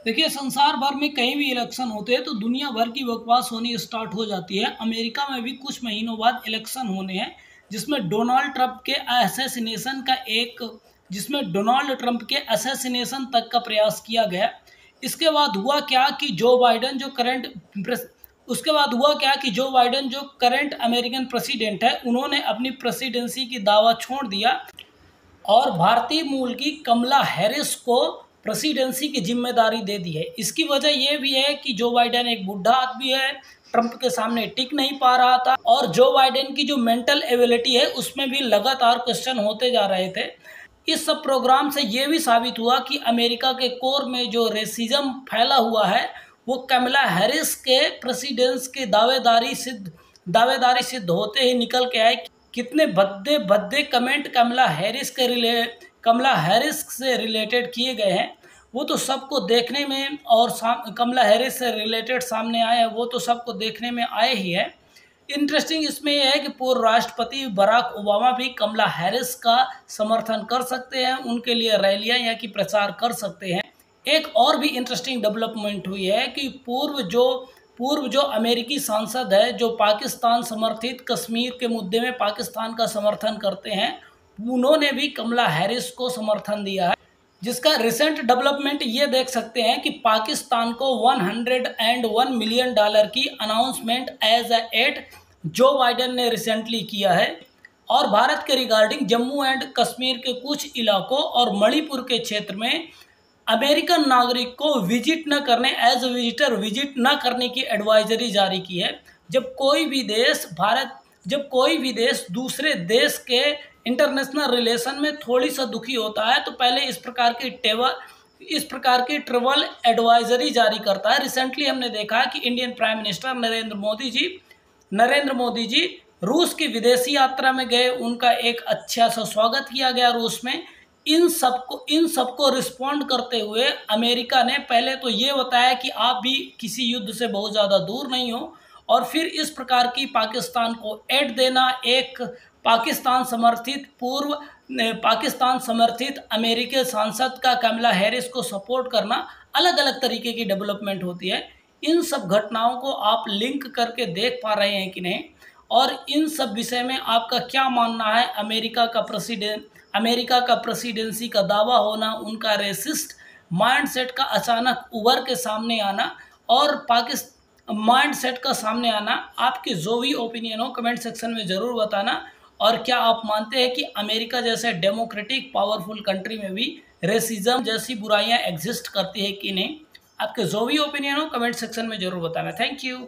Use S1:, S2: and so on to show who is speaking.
S1: देखिए, संसार भर में कहीं भी इलेक्शन होते हैं तो दुनिया भर की बकवास होनी स्टार्ट हो जाती है। अमेरिका में भी कुछ महीनों बाद इलेक्शन होने हैं, जिसमें डोनाल्ड ट्रंप के असैसिनेशन का एक जिसमें डोनाल्ड ट्रंप के असैसिनेशन तक का प्रयास किया गया। इसके बाद हुआ क्या कि जो बाइडेन जो करंट उसके बाद हुआ क्या कि जो बाइडेन जो करंट अमेरिकन प्रेसिडेंट है, उन्होंने अपनी प्रेसिडेंसी की दावा छोड़ दिया और भारतीय मूल की कमला हैरिस को प्रेसिडेंसी की जिम्मेदारी दे दी है। इसकी वजह यह भी है कि जो बाइडेन एक बुढ़ा आदमी है, ट्रंप के सामने टिक नहीं पा रहा था और जो बाइडेन की जो मेंटल एबिलिटी है उसमें भी लगातार क्वेश्चन होते जा रहे थे। इस सब प्रोग्राम से ये भी साबित हुआ कि अमेरिका के कोर में जो रेसिज्म फैला हुआ है वो कमला हैरिस के प्रेसिडेंस के दावेदारी सिद्ध होते ही निकल के आए। कितने भद्दे भद्दे कमेंट कमला हैरिस से रिलेटेड किए गए हैं वो तो सबको देखने में, और कमला हैरिस से रिलेटेड सामने आए हैं वो तो सबको देखने में आए ही है। इंटरेस्टिंग इसमें यह है कि पूर्व राष्ट्रपति बराक ओबामा भी कमला हैरिस का समर्थन कर सकते हैं, उनके लिए रैलियां या कि प्रचार कर सकते हैं। एक और भी इंटरेस्टिंग डेवलपमेंट हुई है कि पूर्व जो अमेरिकी सांसद है जो पाकिस्तान समर्थित कश्मीर के मुद्दे में पाकिस्तान का समर्थन करते हैं, उन्होंने भी कमला हैरिस को समर्थन दिया है। जिसका रिसेंट डेवलपमेंट ये देख सकते हैं कि पाकिस्तान को $101 मिलियन की announcement as a aid Joe Biden ने रिसेंटली किया है। और भारत के रिगार्डिंग जम्मू एंड कश्मीर के कुछ इलाकों और मणिपुर के क्षेत्र में अमेरिकन नागरिक को विजिट न करने, एज विजिटर विजिट न करने की एडवाइजरी जारी की है। जब कोई भी देश दूसरे देश के इंटरनेशनल रिलेशन में थोड़ी सा दुखी होता है तो पहले इस प्रकार की ट्रैवल एडवाइजरी जारी करता है। रिसेंटली हमने देखा है कि Indian prime minister Narendra Modi ji रूस की विदेशी यात्रा में गए, उनका एक अच्छा सा स्वागत किया गया रूस में। इन सबको रिस्पॉन्ड करते हुए अमेरिका ने पहले तो ये बताया कि आप भी किसी युद्ध से बहुत ज़्यादा दूर नहीं हो, और फिर इस प्रकार की पाकिस्तान को एड देना, एक पाकिस्तान समर्थित अमेरिकी सांसद का कमला हैरिस को सपोर्ट करना, अलग अलग तरीके की डेवलपमेंट होती है। इन सब घटनाओं को आप लिंक करके देख पा रहे हैं कि नहीं, और इन सब विषय में आपका क्या मानना है? अमेरिका का प्रेसिडेंसी का दावा होना, उनका रेसिस्ट माइंडसेट का अचानक उभर के सामने आना और पाकिस्तान माइंडसेट का सामने आना, आपके जो भी ओपिनियन हो कमेंट सेक्शन में ज़रूर बताना। और क्या आप मानते हैं कि अमेरिका जैसे डेमोक्रेटिक पावरफुल कंट्री में भी रेसिज्म जैसी बुराइयां एग्जिस्ट करती है कि नहीं? आपके जो भी ओपिनियन हो कमेंट सेक्शन में ज़रूर बताना। Thank you.